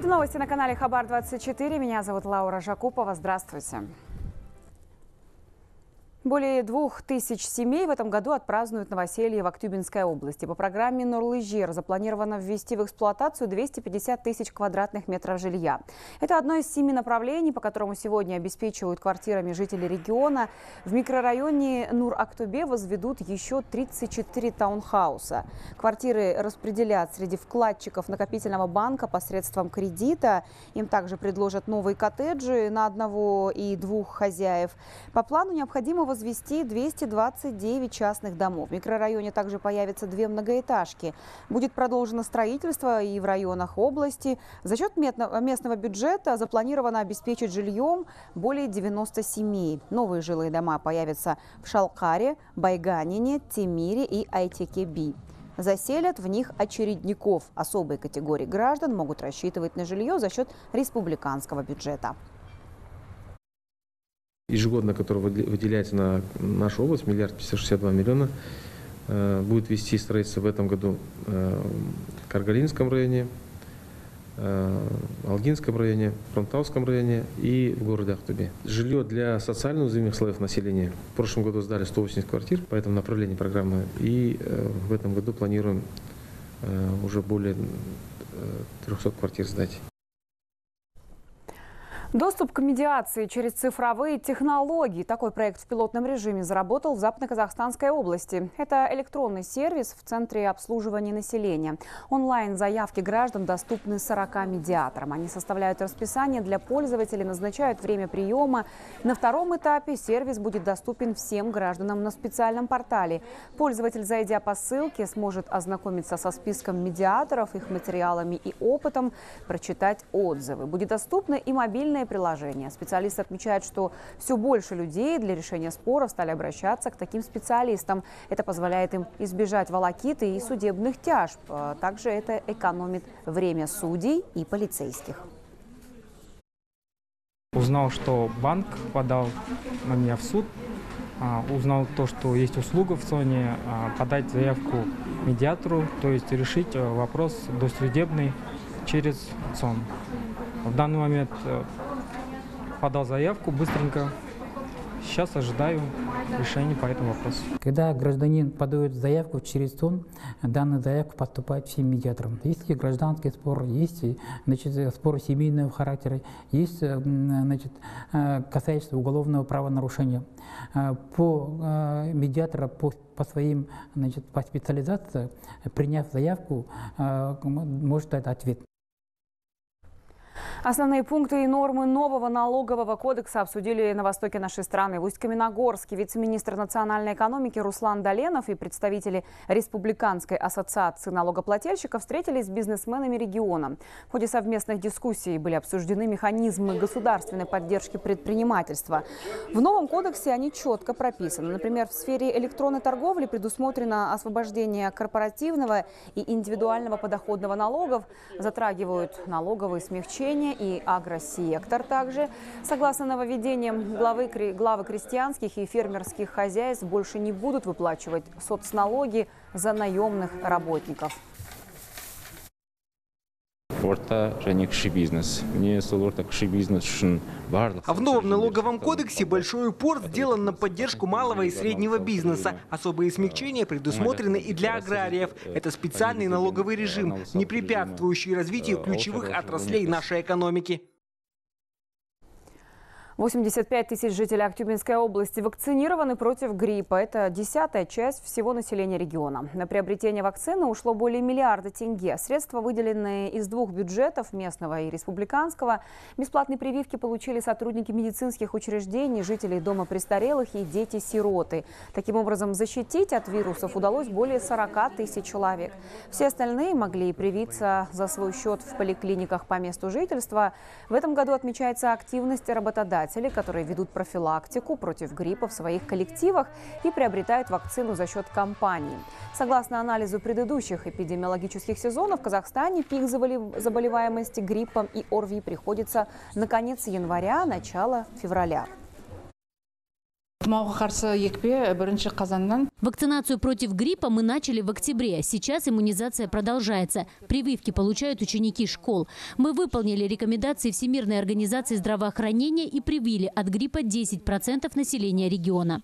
Это новости на канале Хабар-24. Меня зовут Лаура Жакупова. Здравствуйте. Более 2000 семей в этом году отпразднуют новоселье в Актюбинской области. По программе «Нурлы-Жир» запланировано ввести в эксплуатацию 250 тысяч квадратных метров жилья. Это одно из 7 направлений, по которому сегодня обеспечивают квартирами жители региона. В микрорайоне Нур-Актубе возведут еще 34 таунхауса. Квартиры распределят среди вкладчиков накопительного банка посредством кредита. Им также предложат новые коттеджи на одного и двух хозяев. По плану необходимо возвести 229 частных домов. В микрорайоне также появятся 2 многоэтажки. Будет продолжено строительство и в районах области. За счет местного бюджета запланировано обеспечить жильем более 90 семей. Новые жилые дома появятся в Шалкаре, Байганине, Темире и Айтекеби. Заселят в них очередников. Особые категории граждан могут рассчитывать на жилье за счет республиканского бюджета. Ежегодно, который выделяется на нашу область, 1 562 миллиона, будет вести строительство в этом году в Каргалинском районе, Алгинском районе, Фронталском районе и в городе Актубе. Жилье для социально уязвимых слоев населения. В прошлом году сдали 180 квартир по этому направлению программы. И в этом году планируем уже более 300 квартир сдать. Доступ к медиации через цифровые технологии. Такой проект в пилотном режиме заработал в Западно-Казахстанской области. Это электронный сервис в Центре обслуживания населения. Онлайн-заявки граждан доступны 40 медиаторам. Они составляют расписание для пользователей, назначают время приема. На втором этапе сервис будет доступен всем гражданам на специальном портале. Пользователь, зайдя по ссылке, сможет ознакомиться со списком медиаторов, их материалами и опытом, прочитать отзывы. Будет доступно и мобильное приложение. Специалисты отмечают, что все больше людей для решения споров стали обращаться к таким специалистам. Это позволяет им избежать волокиты и судебных тяжб. Также это экономит время судей и полицейских. Узнал, что банк подал на меня в суд. Узнал то, что есть услуга в ЦОНе подать заявку медиатору, то есть решить вопрос досудебный через ЦОН. В данный момент подал заявку быстренько. Сейчас ожидаю решения по этому вопросу. Когда гражданин подает заявку через ЦОН, данная заявка поступает всем медиаторам. Есть и гражданский спор, есть спор семейного характера, есть касающиеся уголовного правонарушения. По медиатору, по своим, по специализации, приняв заявку, может дать ответ. Основные пункты и нормы нового налогового кодекса обсудили на востоке нашей страны. В Усть-Каменогорске вице-министр национальной экономики Руслан Доленов и представители Республиканской ассоциации налогоплательщиков встретились с бизнесменами региона. В ходе совместных дискуссий были обсуждены механизмы государственной поддержки предпринимательства. В новом кодексе они четко прописаны. Например, в сфере электронной торговли предусмотрено освобождение корпоративного и индивидуального подоходного налогов, затрагивают налоговые смягчения и агросектор. Также, согласно нововведениям, главы крестьянских и фермерских хозяйств больше не будут выплачивать соцналоги за наемных работников. А в новом налоговом кодексе большой упор сделан на поддержку малого и среднего бизнеса. Особые смягчения предусмотрены и для аграриев. Это специальный налоговый режим, не препятствующий развитию ключевых отраслей нашей экономики. 85 тысяч жителей Актюбинской области вакцинированы против гриппа. Это 10-я часть всего населения региона. На приобретение вакцины ушло более миллиарда тенге. Средства, выделенные из 2 бюджетов, местного и республиканского. Бесплатные прививки получили сотрудники медицинских учреждений, жители дома престарелых и дети-сироты. Таким образом, защитить от вирусов удалось более 40 тысяч человек. Все остальные могли привиться за свой счет в поликлиниках по месту жительства. В этом году отмечается активность работодателей, которые ведут профилактику против гриппа в своих коллективах и приобретают вакцину за счет компаний. Согласно анализу предыдущих эпидемиологических сезонов, в Казахстане пик заболеваемости гриппом и ОРВИ приходится на конец января, начало февраля. Вакцинацию против гриппа мы начали в октябре. Сейчас иммунизация продолжается. Прививки получают ученики школ. Мы выполнили рекомендации Всемирной организации здравоохранения и привили от гриппа 10% населения региона.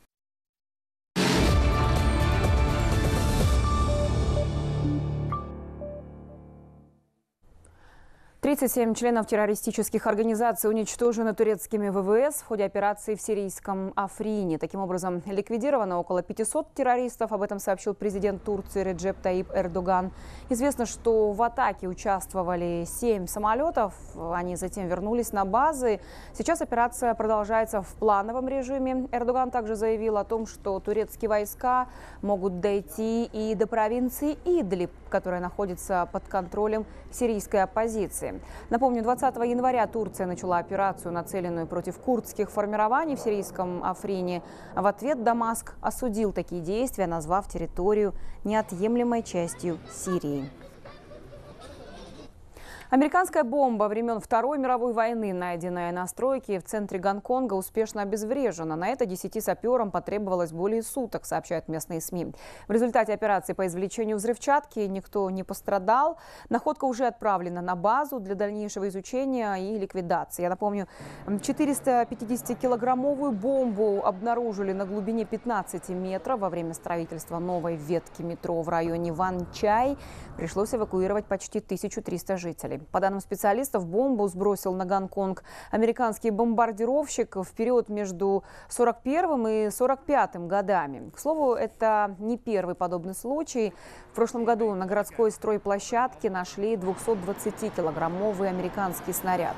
37 членов террористических организаций уничтожены турецкими ВВС в ходе операции в сирийском Африне. Таким образом, ликвидировано около 500 террористов. Об этом сообщил президент Турции Реджеп Таип Эрдоган. Известно, что в атаке участвовали 7 самолетов. Они затем вернулись на базы. Сейчас операция продолжается в плановом режиме. Эрдоган также заявил о том, что турецкие войска могут дойти и до провинции Идлиб, которая находится под контролем сирийской оппозиции. Напомню, 20 января Турция начала операцию, нацеленную против курдских формирований в сирийском Африне. В ответ Дамаск осудил такие действия, назвав территорию неотъемлемой частью Сирии. Американская бомба времен Второй мировой войны, найденная на стройке в центре Гонконга, успешно обезврежена. На это 10 саперам потребовалось более суток, сообщают местные СМИ. В результате операции по извлечению взрывчатки никто не пострадал. Находка уже отправлена на базу для дальнейшего изучения и ликвидации. Я напомню, 450-килограммовую бомбу обнаружили на глубине 15 метров во время строительства новой ветки метро в районе Ван Чай. Пришлось эвакуировать почти 1300 жителей. По данным специалистов, бомбу сбросил на Гонконг американский бомбардировщик в период между 41 и 45 годами. К слову, это не первый подобный случай. В прошлом году на городской стройплощадке нашли 220-килограммовый американский снаряд.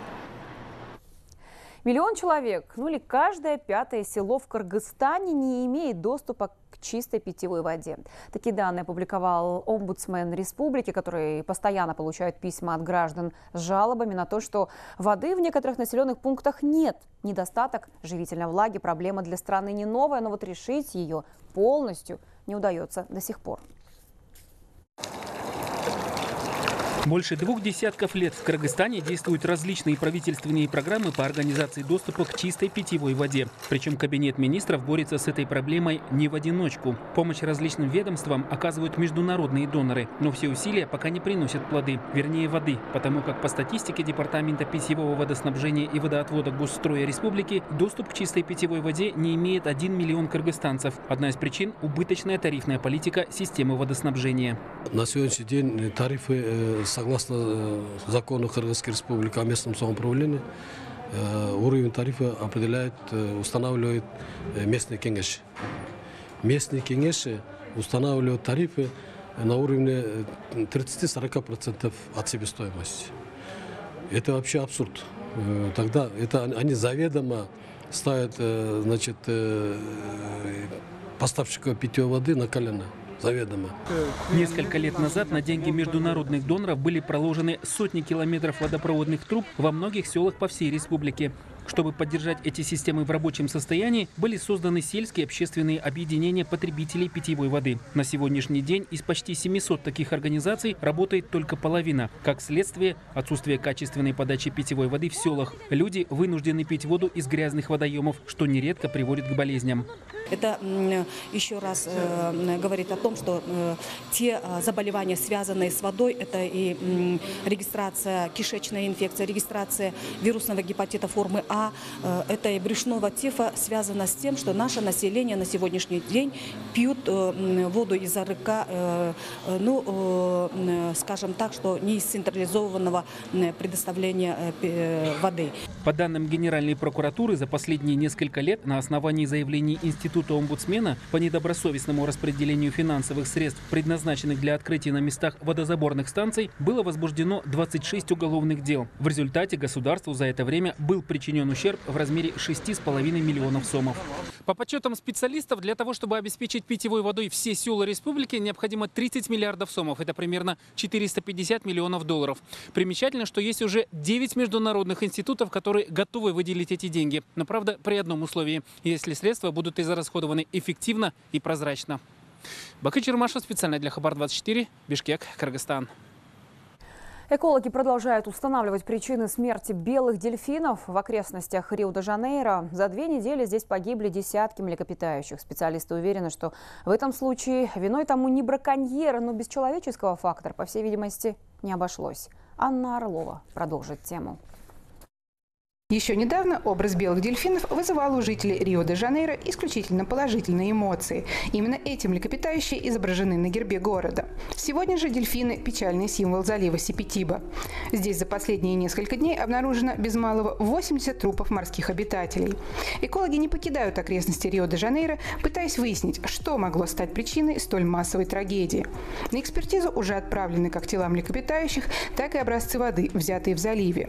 1 миллион человек, ну или каждое 5-е село в Кыргызстане не имеет доступа к чистой питьевой воде. Такие данные опубликовал омбудсмен республики, который постоянно получает письма от граждан с жалобами на то, что воды в некоторых населенных пунктах нет. Недостаток живительной влаги – проблема для страны не новая, но вот решить ее полностью не удается до сих пор. Больше 2 десятков лет в Кыргызстане действуют различные правительственные программы по организации доступа к чистой питьевой воде. Причем Кабинет министров борется с этой проблемой не в одиночку. Помощь различным ведомствам оказывают международные доноры. Но все усилия пока не приносят плоды, вернее воды. Потому как по статистике Департамента питьевого водоснабжения и водоотвода Госстроя Республики доступ к чистой питьевой воде не имеет 1 миллион кыргызстанцев. Одна из причин – убыточная тарифная политика системы водоснабжения. На сегодняшний день тарифы согласно закону Кыргызской Республики о местном самоуправлении, уровень тарифа определяет, устанавливает местные кеңеши. Местные кеңеши устанавливают тарифы на уровне 30-40% от себестоимости. Это вообще абсурд. Тогда они заведомо ставят, значит, поставщика питьевой воды на колено. Заведомо. Несколько лет назад на деньги международных доноров были проложены сотни километров водопроводных труб во многих селах по всей республике. Чтобы поддержать эти системы в рабочем состоянии, были созданы сельские общественные объединения потребителей питьевой воды. На сегодняшний день из почти 700 таких организаций работает только половина. Как следствие, отсутствие качественной подачи питьевой воды в селах. Люди вынуждены пить воду из грязных водоемов, что нередко приводит к болезням. Это еще раз говорит о том, что те заболевания, связанные с водой, это и регистрация кишечной инфекции, регистрация вирусного гепатита формы А, это и брюшного тифа, связано с тем, что наше население на сегодняшний день пьют воду из АРК, скажем так, что не из централизованного предоставления воды. По данным Генеральной прокуратуры, за последние несколько лет на основании заявлений Института омбудсмена по недобросовестному распределению финансовых средств, предназначенных для открытия на местах водозаборных станций, было возбуждено 26 уголовных дел. В результате государству за это время был причинен ущерб в размере 6,5 миллионов сомов. По подсчетам специалистов, для того, чтобы обеспечить питьевой водой все села республики, необходимо 30 миллиардов сомов. Это примерно 450 миллионов долларов. Примечательно, что есть уже 9 международных институтов, которые готовы выделить эти деньги. Но, правда, при одном условии. Если средства будут израсходованы эффективно и прозрачно. Бакы Чермашев, специально для Хабар 24, Бишкек, Кыргызстан. Экологи продолжают устанавливать причины смерти белых дельфинов в окрестностях Рио-де-Жанейро. За 2 недели здесь погибли десятки млекопитающих. Специалисты уверены, что в этом случае виной тому не браконьеры, но без человеческого фактора, по всей видимости, не обошлось. Анна Орлова продолжит тему. Еще недавно образ белых дельфинов вызывал у жителей Рио-де-Жанейро исключительно положительные эмоции. Именно эти млекопитающие изображены на гербе города. Сегодня же дельфины – печальный символ залива Сепетиба. Здесь за последние несколько дней обнаружено без малого 80 трупов морских обитателей. Экологи не покидают окрестности Рио-де-Жанейро, пытаясь выяснить, что могло стать причиной столь массовой трагедии. На экспертизу уже отправлены как тела млекопитающих, так и образцы воды, взятые в заливе.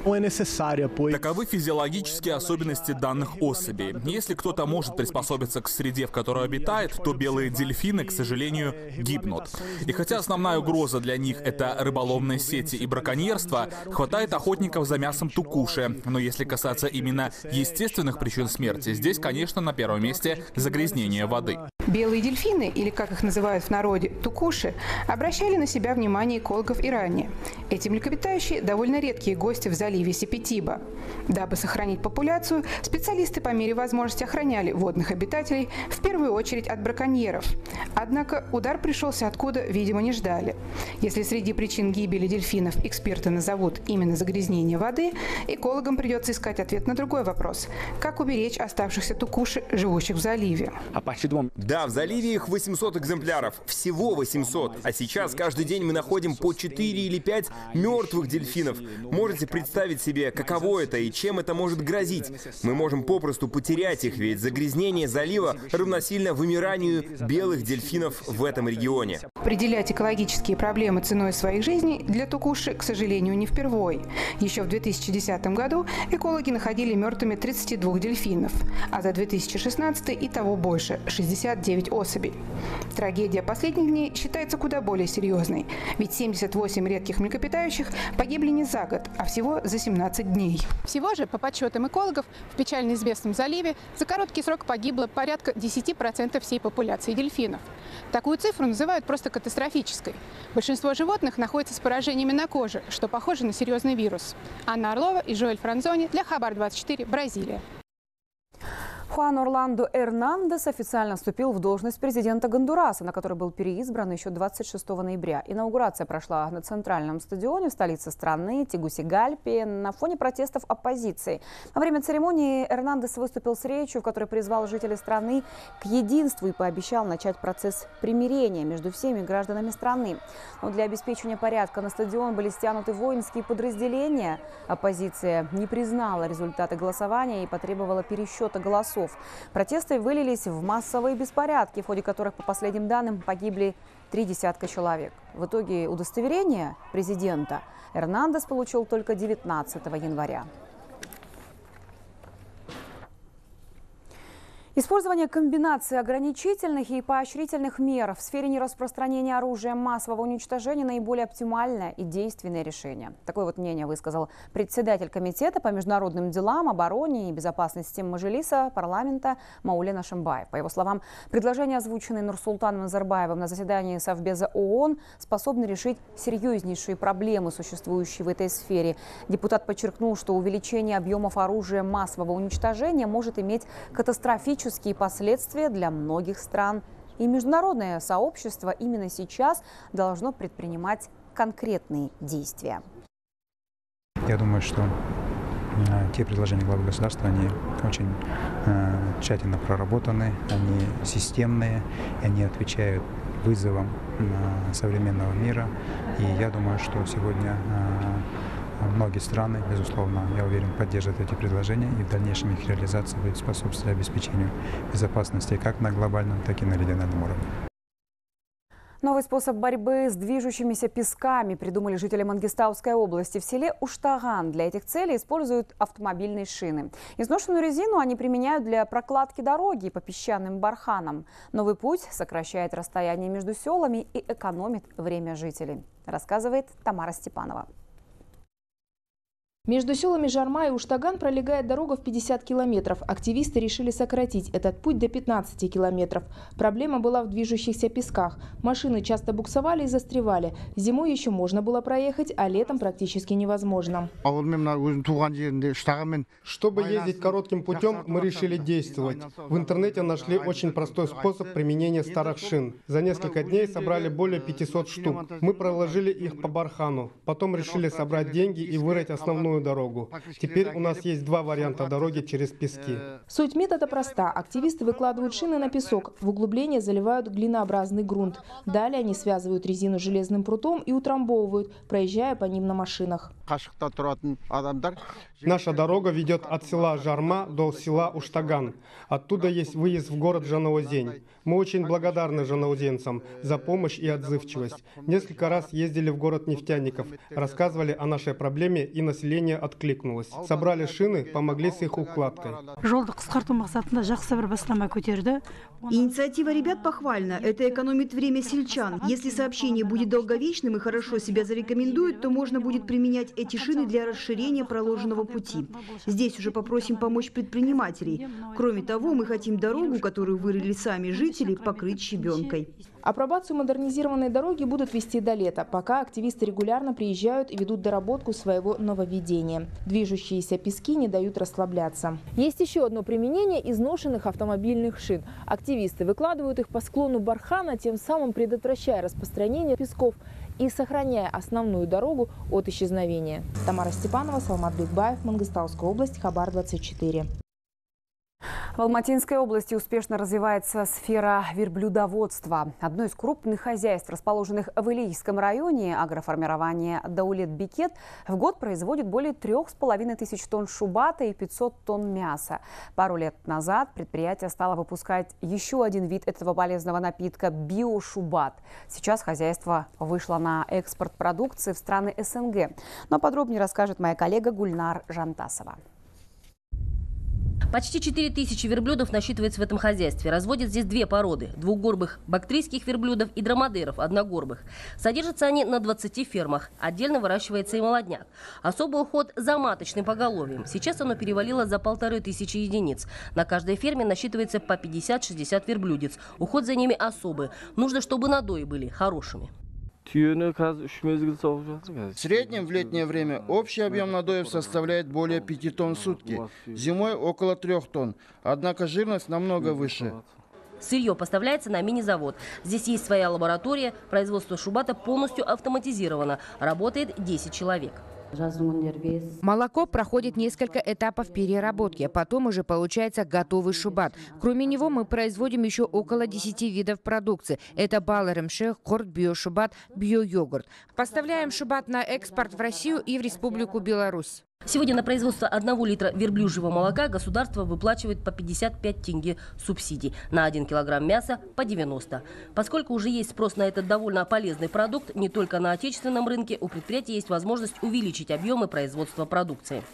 Таковы физиологические особенности данных особей. Если кто-то может приспособиться к среде, в которой обитает, то белые дельфины, к сожалению, гибнут. И хотя основная угроза для них — это рыболовные сети и браконьерство, хватает охотников за мясом тукуши. Но если касаться именно естественных причин смерти, здесь, конечно, на первом месте загрязнение воды. Белые дельфины, или как их называют в народе тукуши, обращали на себя внимание экологов и ранее. Эти млекопитающие довольно редкие гости в заливе Сепетиба. Дабы сохранить популяцию, специалисты по мере возможности охраняли водных обитателей, в первую очередь от браконьеров. Однако удар пришелся откуда, видимо, не ждали. Если среди причин гибели дельфинов эксперты назовут именно загрязнение воды, экологам придется искать ответ на другой вопрос – как уберечь оставшихся тукуши, живущих в заливе. Да, в заливе их 800 экземпляров. Всего 800. А сейчас каждый день мы находим по 4 или 5 мертвых дельфинов. Можете представить себе, каково это и чем это может грозить? Мы можем попросту потерять их, ведь загрязнение залива равносильно вымиранию белых дельфинов в этом регионе. Определять экологические проблемы ценой своих жизней для тукуши, к сожалению, не впервой. Еще в 2010 году экологи находили мертвыми 32 дельфинов, а за 2016 и того больше – 69 особей. Трагедия последних дней считается куда более серьезной, ведь 78 редких млекопитающих погибли не за год, а всего за 17 дней. Всего же, по подсчетам экологов, в печально известном заливе за короткий срок погибло порядка 10% всей популяции дельфинов. Такую цифру называют просто катастрофической. Большинство животных находится с поражениями на коже, что похоже на серьезный вирус. Анна Орлова и Жоэль Франзони для Хабар-24, Бразилия. Хуан Орландо Эрнандес официально вступил в должность президента Гондураса, на который был переизбран еще 26 ноября. Инаугурация прошла на центральном стадионе в столице страны Тегусигальпе на фоне протестов оппозиции. Во время церемонии Эрнандес выступил с речью, в которой призвал жителей страны к единству и пообещал начать процесс примирения между всеми гражданами страны. Но для обеспечения порядка на стадион были стянуты воинские подразделения. Оппозиция не признала результаты голосования и потребовала пересчета голосов. Протесты вылились в массовые беспорядки, в ходе которых, по последним данным, погибли 30 человек. В итоге удостоверение президента Эрнандес получил только 19 января. Использование комбинации ограничительных и поощрительных мер в сфере нераспространения оружия массового уничтожения наиболее оптимальное и действенное решение. Такое вот мнение высказал председатель комитета по международным делам, обороне и безопасности Мажилиса парламента Маулен Ашимбаев. По его словам, предложения, озвученные Нурсултаном Назарбаевым на заседании Совбеза ООН, способны решить серьезнейшие проблемы, существующие в этой сфере. Депутат подчеркнул, что увеличение объемов оружия массового уничтожения может иметь катастрофические последствия для многих стран. И международное сообщество именно сейчас должно предпринимать конкретные действия. Я думаю, что те предложения главы государства, они очень тщательно проработаны, они системные, они отвечают вызовам современного мира. И я думаю, что сегодня многие страны, безусловно, я уверен, поддержат эти предложения, и в дальнейшем их реализация будет способствовать обеспечению безопасности как на глобальном, так и на региональном уровне. Новый способ борьбы с движущимися песками придумали жители Мангистауской области. В селе Уштаган для этих целей используют автомобильные шины. Изношенную резину они применяют для прокладки дороги по песчаным барханам. Новый путь сокращает расстояние между селами и экономит время жителей, рассказывает Тамара Степанова. Между селами Жарма и Уштаган пролегает дорога в 50 километров. Активисты решили сократить этот путь до 15 километров. Проблема была в движущихся песках. Машины часто буксовали и застревали. Зимой еще можно было проехать, а летом практически невозможно. Чтобы ездить коротким путем, мы решили действовать. В интернете нашли очень простой способ применения старых шин. За несколько дней собрали более 500 штук. Мы проложили их по бархану. Потом решили собрать деньги и вырыть основную дорогу. Теперь у нас есть два варианта дороги через пески. Суть метода проста. Активисты выкладывают шины на песок. В углубление заливают глинообразный грунт. Далее они связывают резину железным прутом и утрамбовывают, проезжая по ним на машинах. Наша дорога ведет от села Жарма до села Уштаган. Оттуда есть выезд в город Жанаозень. Мы очень благодарны жанаозенцам за помощь и отзывчивость. Несколько раз ездили в город нефтяников, рассказывали о нашей проблеме, и население откликнулось. Собрали шины, помогли с их укладкой. Инициатива ребят похвальна. Это экономит время сельчан. Если сообщение будет долговечным и хорошо себя зарекомендует, то можно будет применять эти шины для расширения проложенного пути. Здесь уже попросим помочь предпринимателей. Кроме того, мы хотим дорогу, которую вырыли сами жители, покрыть щебенкой. Апробацию модернизированной дороги будут вести до лета, пока активисты регулярно приезжают и ведут доработку своего нововведения. Движущиеся пески не дают расслабляться. Есть еще одно применение изношенных автомобильных шин. Активисты выкладывают их по склону бархана, тем самым предотвращая распространение песков и сохраняя основную дорогу от исчезновения. Тамара Степанова, Салмат Бекбаев, Мангыстауская область, Хабар 24. В Алматинской области успешно развивается сфера верблюдоводства. Одно из крупных хозяйств, расположенных в Илийском районе, агроформирование Даулет-Бикет, в год производит более 3500 тонн шубата и 500 тонн мяса. Пару лет назад предприятие стало выпускать еще один вид этого полезного напитка – биошубат. Сейчас хозяйство вышло на экспорт продукции в страны СНГ. Но подробнее расскажет моя коллега Гульнар Жантасова. Почти 4000 верблюдов насчитывается в этом хозяйстве. Разводят здесь две породы – двухгорбых бактрийских верблюдов и дромадеров – одногорбых. Содержатся они на 20 фермах. Отдельно выращивается и молодняк. Особый уход за маточным поголовьем. Сейчас оно перевалило за 1500 единиц. На каждой ферме насчитывается по 50-60 верблюдец. Уход за ними особый. Нужно, чтобы надои были хорошими. В среднем в летнее время общий объем надоев составляет более 5 тонн в сутки. Зимой около 3 тонн. Однако жирность намного выше. Сырье поставляется на мини-завод. Здесь есть своя лаборатория. Производство шубата полностью автоматизировано. Работает 10 человек. Молоко проходит несколько этапов переработки, потом уже получается готовый шубат. Кроме него мы производим еще около 10 видов продукции. Это баларымши, корт, биошубат, биойогурт. Поставляем шубат на экспорт в Россию и в Республику Беларусь. Сегодня на производство 1 литра верблюжьего молока государство выплачивает по 55 тенге субсидий. На 1 килограмм мяса по 90. Поскольку уже есть спрос на этот довольно полезный продукт, не только на отечественном рынке, у предприятия есть возможность увеличить объемы производства продукции.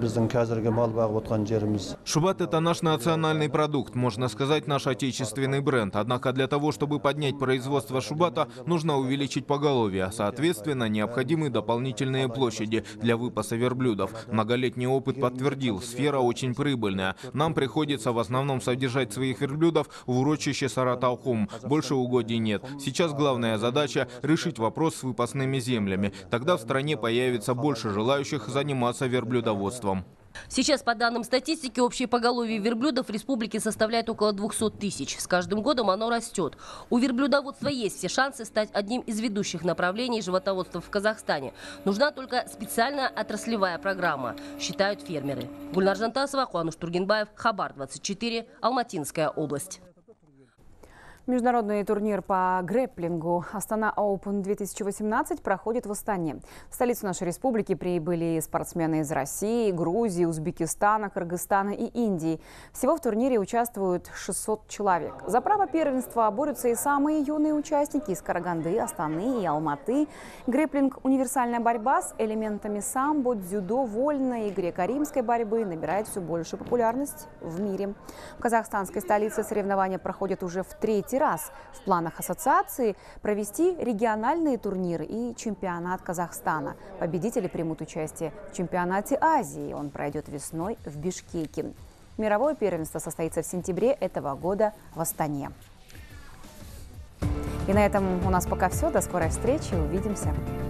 Шубат – это наш национальный продукт, можно сказать, наш отечественный бренд. Однако для того, чтобы поднять производство шубата, нужно увеличить поголовье. Соответственно, необходимы дополнительные площади для выпаса верблюдов. Многолетний опыт подтвердил, сфера очень прибыльная. Нам приходится в основном содержать своих верблюдов в урочище Саратаухум. Больше угодий нет. Сейчас главная задача – решить вопрос с выпасными землями. Тогда в стране появится больше желающих заниматься верблюдоводством. Сейчас, по данным статистики, общее поголовье верблюдов в республике составляет около 200 тысяч. С каждым годом оно растет. У верблюдоводства есть все шансы стать одним из ведущих направлений животноводства в Казахстане. Нужна только специальная отраслевая программа, считают фермеры. Гульнар Жантасова, Куануш Тургенбаев, Хабар 24, Алматинская область. Международный турнир по грэпплингу Астана Open 2018 проходит в Астане. В столицу нашей республики прибыли спортсмены из России, Грузии, Узбекистана, Кыргызстана и Индии. Всего в турнире участвуют 600 человек. За право первенства борются и самые юные участники из Караганды, Астаны и Алматы. Грэпплинг – универсальная борьба с элементами самбо, дзюдо, вольной и греко-римской борьбы набирает все большую популярность в мире. В казахстанской столице соревнования проходят уже в 3-й третий раз. В планах ассоциации провести региональные турниры и чемпионат Казахстана. Победители примут участие в чемпионате Азии. Он пройдет весной в Бишкеке. Мировое первенство состоится в сентябре этого года в Астане. И на этом у нас пока все. До скорой встречи. Увидимся.